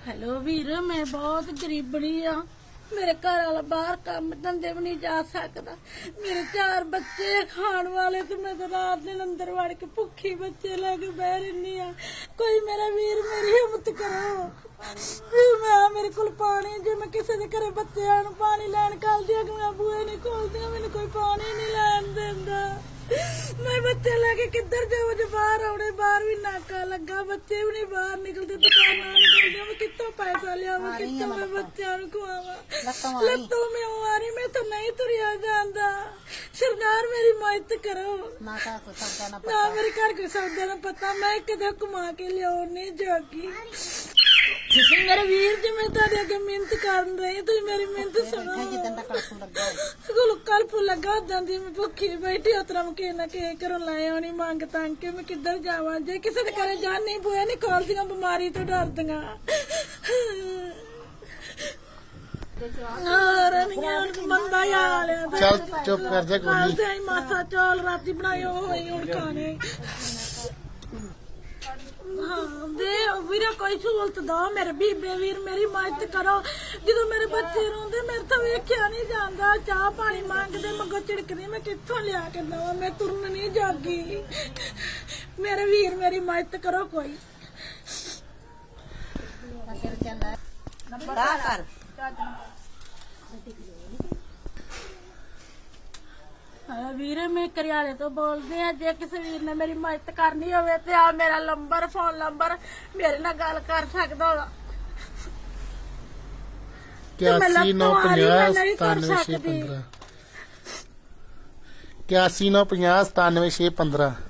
Hello वीर, मैं बहुत गरीबनी हाँ। मेरे घर वाला बाहर काम धंधे भी नहीं जा सकता। मेरे 4 बच्चे खाण वाले, तो मैं तो रात दिन अंदर वड़ के भुखी बच्चे लेके बह रही हाँ। कोई मेरा वीर मेरी हिम्मत करो। मेरे को पानी, जो मैं किसी के घरे बच्चे पानी लैन कलदी कि मैं बूहे नहीं खोलती, मैंने कोई पानी नहीं लैन देंदा। मैं बच्चे लेके किधर जाऊँ? जो बाहर आने, बाहर भी नाका लगा, बच्चे भी नहीं बाहर निकलते, दुकान निकलते। मैं कितों पैसा लिया, कितों मैं बच्चों को खुआवा? लत्तों में आ रही, मैं तो नहीं तुरिया जाता। सरकार मेरी मदद करो ना, मेरे घर को सौदा ना पता, मैं कदे घुमा के लिया नहीं जोगी। मेरे वीर जी, मैं तेरे अगे मिहनत कर रही, तुम मेरी मिहनत सुनो। कल्प लगा जाती, मैं भुखी बैठी उतरा के ना के घरों लाए आनी मांग तंग के, मैं किधर जावा? जे किसी के घर जान नहीं बुआ नहीं खोल दियां, बीमारी तो डर दियां। बंदा यार चल चुप कर जा, कोई मासा चौल राती बनाए हुए खाने। हाँ दे वीर, कोई सहूलत दो मेरे बीबे वीर, मेरी मदद करो। जो मेरे बच्चे रोंदे, मेरे तो वेख्या नहीं जाता। चाह पानी मांगते, मगो झिड़कदी, मैं कित्थों लिया के दवा? मैं तुरन नहीं जागी। मेरे वीर मेरी मदद करो कोई। वीर, मैं करियाले तो बोलते हैं, जे किसी वीर ने मेरी मदद करनी हो तो आ मेरा नंबर, फोन नंबर, मेरे नाल गल कर सकदा होगा। 81 950 97 615